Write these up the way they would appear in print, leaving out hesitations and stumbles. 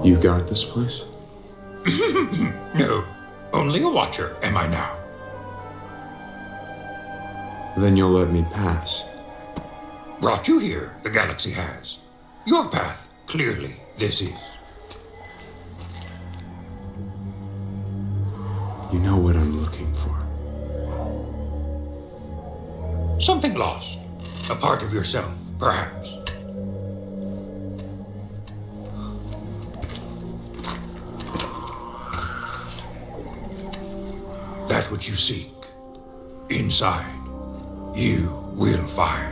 You got this place? No, only a watcher am I now. Then you'll let me pass. Brought you here, the galaxy has. Your path, clearly, this is. You know what I'm looking for. Something lost. A part of yourself, perhaps. That which you seek, inside, you will find.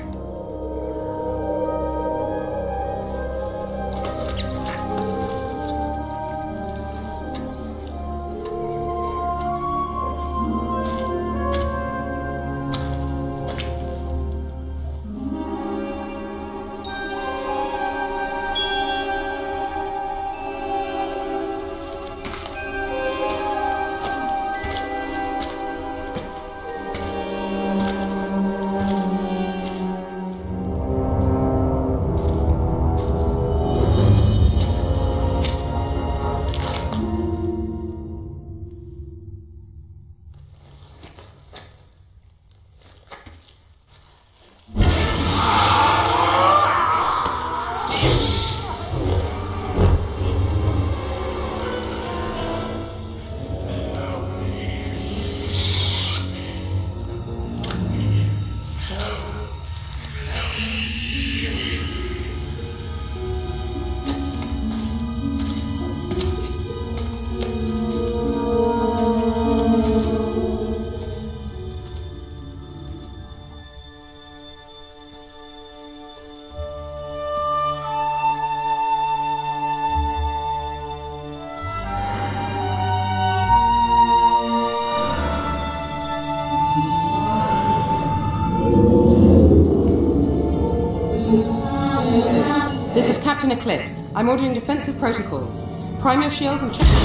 This is Captain Eclipse. I'm ordering defensive protocols. Prime your shields and check.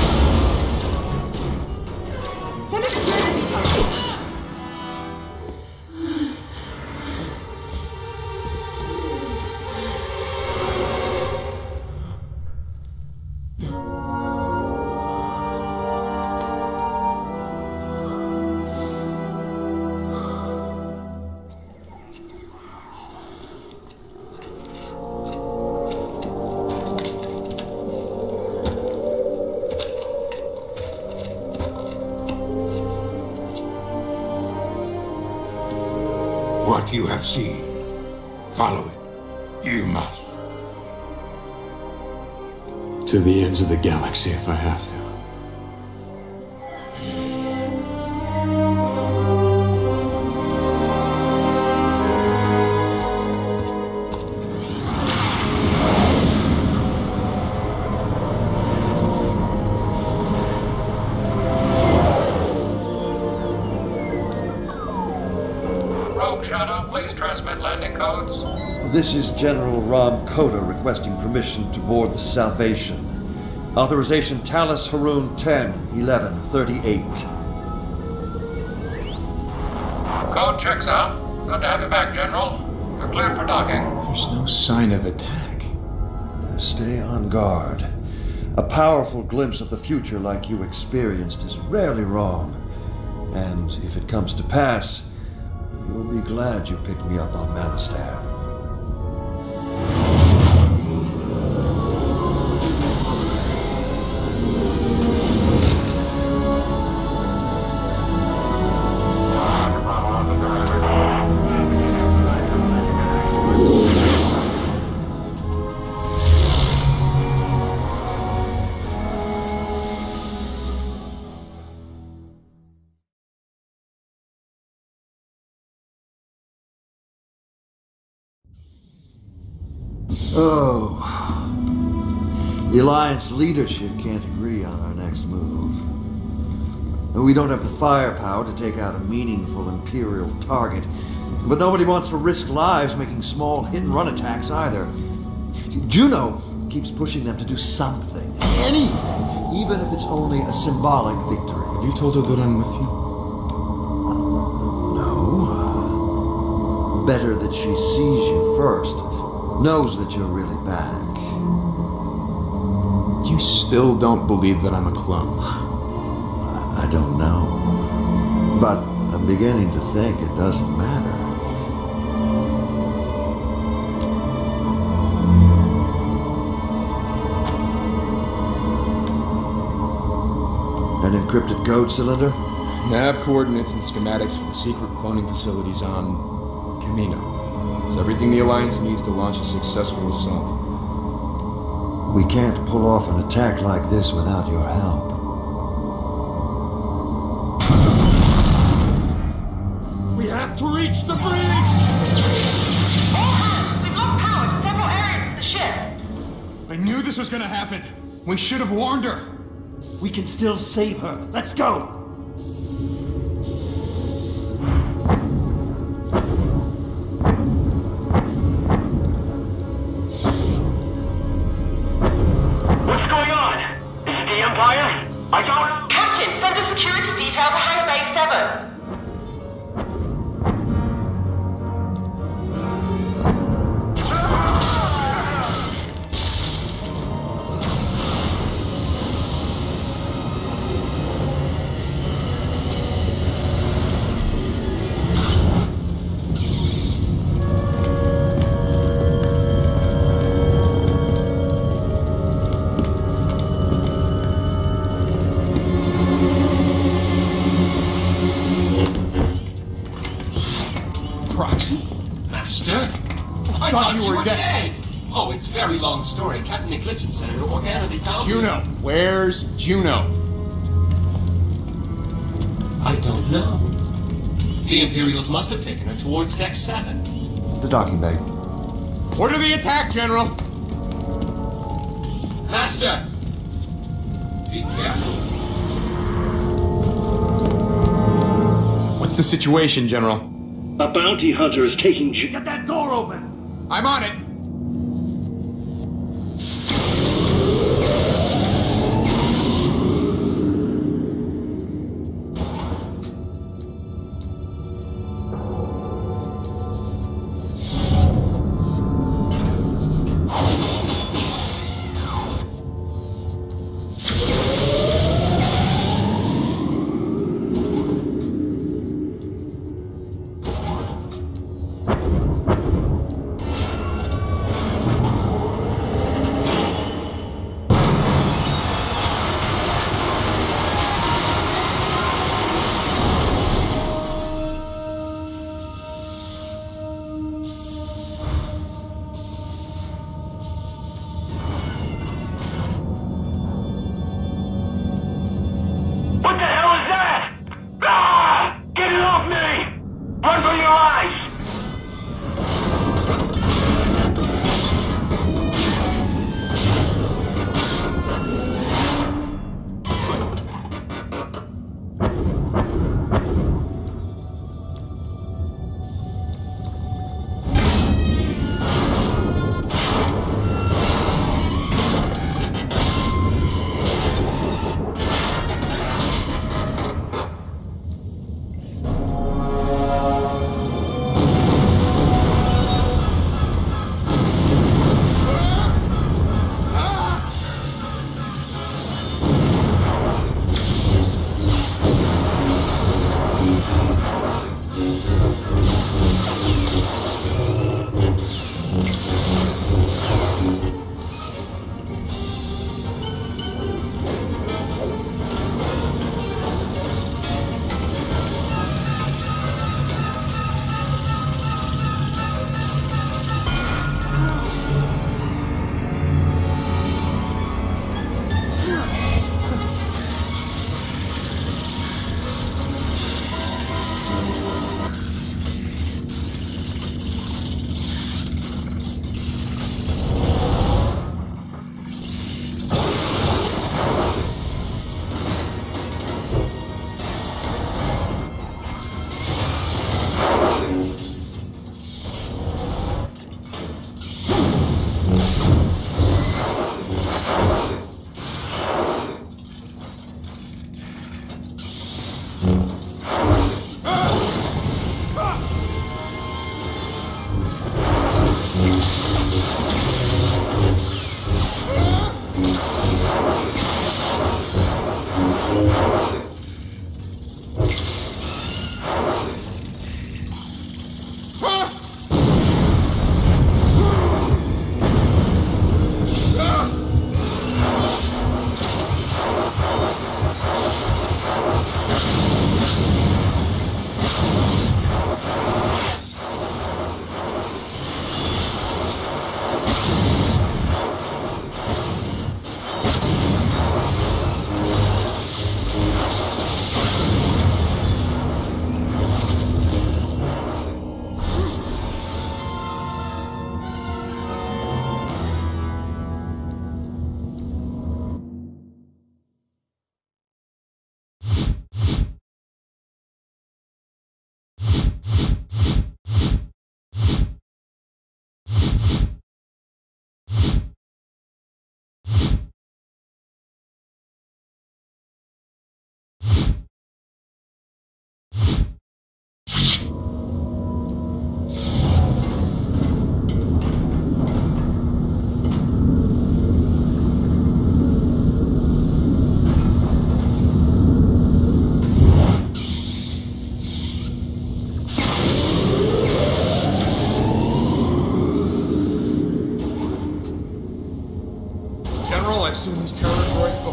Send us security details. What you have seen, follow it. You must. To the ends of the galaxy if I have to. JUNO, please transmit landing codes. This is General Ram Koda requesting permission to board the Salvation. Authorization Talus Haroon 10-11-38. Code checks out. Good to have you back, General. You're cleared for docking. There's no sign of attack. Stay on guard. A powerful glimpse of the future like you experienced is rarely wrong. And if it comes to pass, you'll be glad you picked me up on Manastar. Oh, the Alliance leadership can't agree on our next move. We don't have the firepower to take out a meaningful Imperial target, but nobody wants to risk lives making small hit-and-run attacks either. JUNO keeps pushing them to do something, anything, even if it's only a symbolic victory. Have you told her that I'm with you? No. Better that she sees you first. Knows that you're really back. You still don't believe that I'm a clone? I don't know. But I'm beginning to think it doesn't matter. An encrypted code cylinder? Nav coordinates and schematics for the secret cloning facilities on Camino. It's everything the Alliance needs to launch a successful assault. We can't pull off an attack like this without your help. We have to reach the bridge! All hands! We've lost power to several areas of the ship. I knew this was gonna happen. We should have warned her. We can still save her. Let's go! What's going on? Is it the Empire? I don't know. Captain, send a security detail to Hangar Bay 7. Master? I thought you were dead. Oh, it's a very long story. Captain Eclipse and Senator Organa, they found Juno! Where's Juno? I don't know. The Imperials must have taken her towards Deck 7. The docking bay. Order the attack, General! Master! Be careful. What's the situation, General? A bounty hunter is taking Get that door open! I'm on it!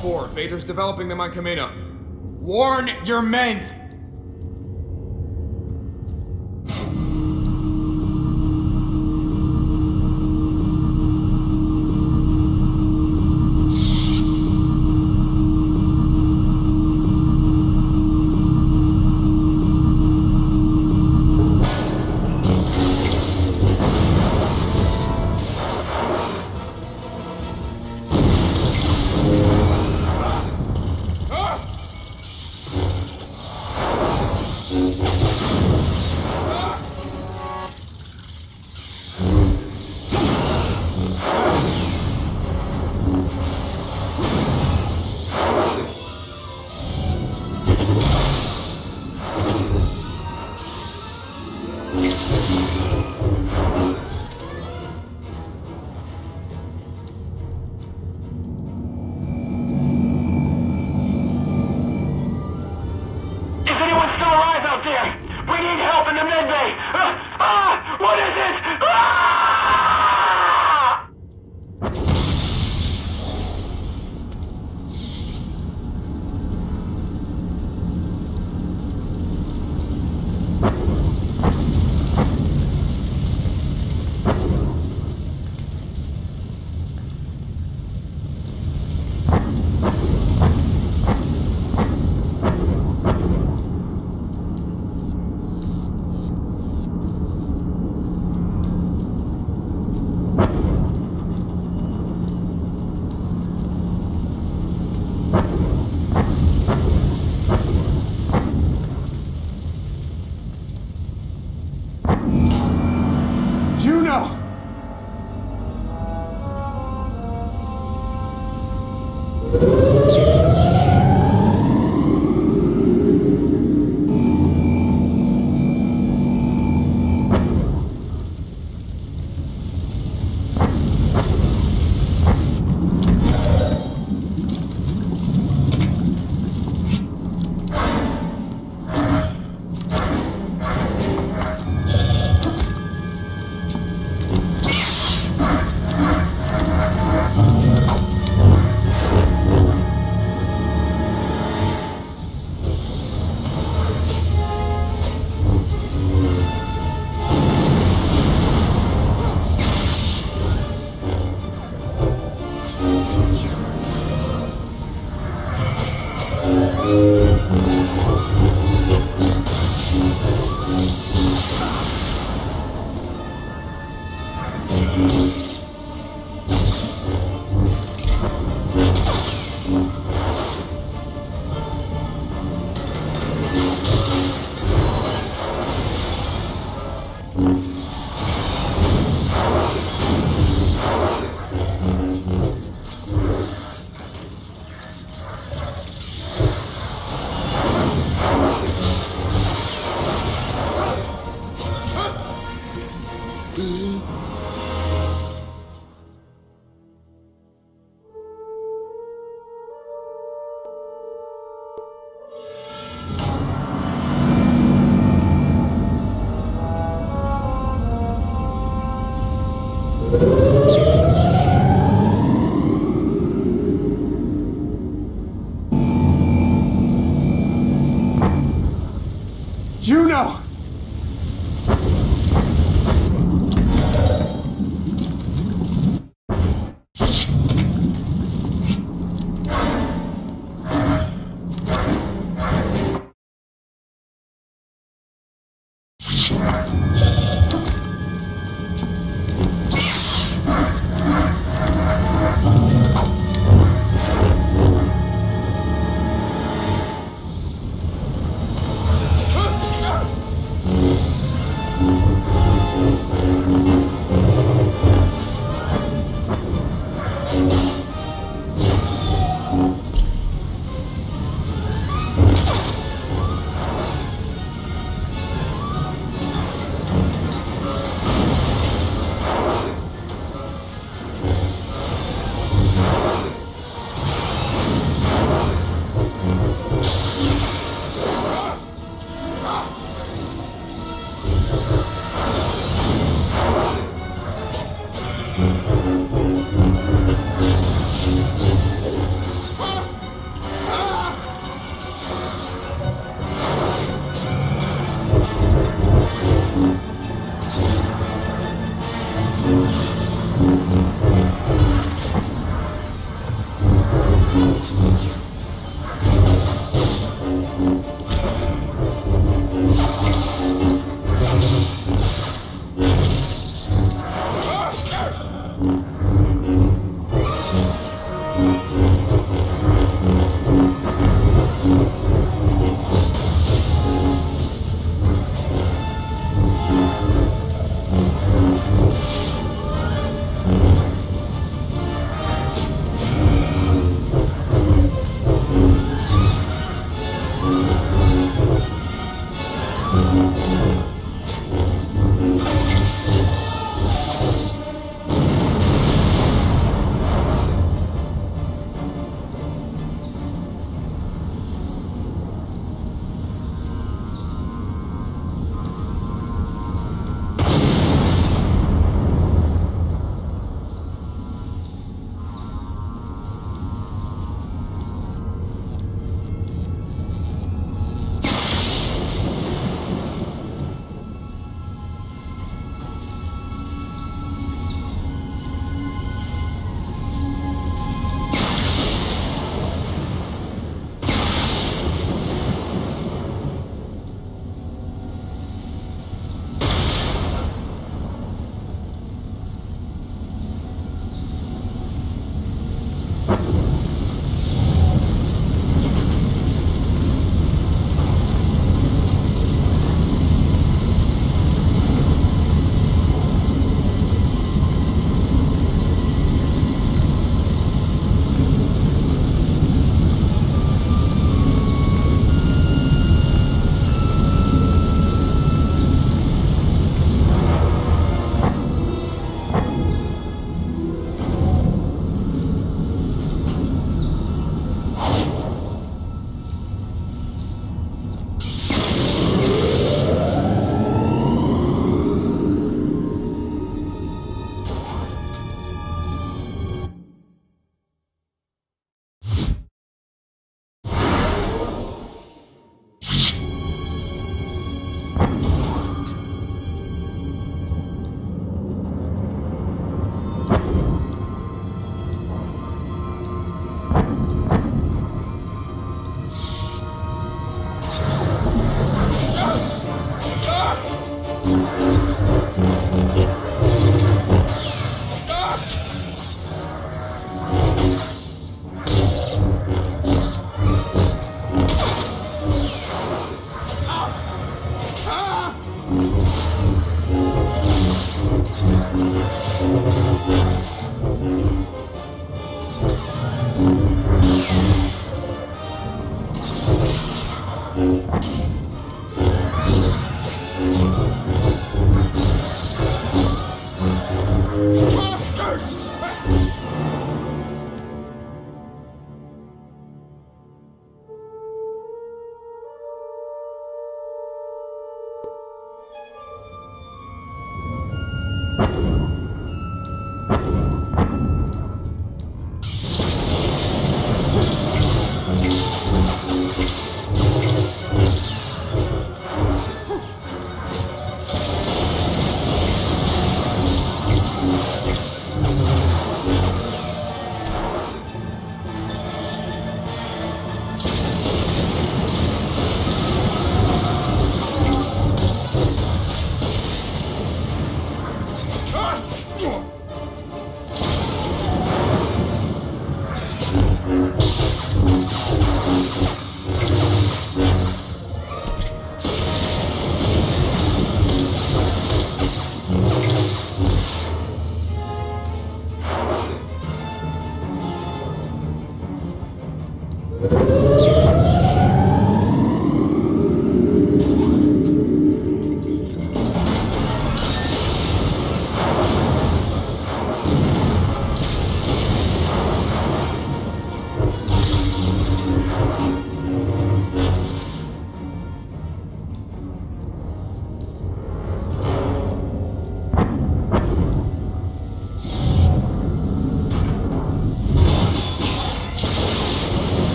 4. Vader's developing them on Kamino. Warn your men! JUNO! JUNO!